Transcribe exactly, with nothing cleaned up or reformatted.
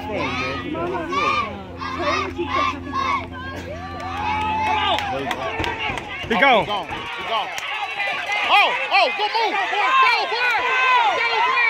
He gone. He gone. He gone. Oh, oh, good move. Go, Blair. Go, Blair.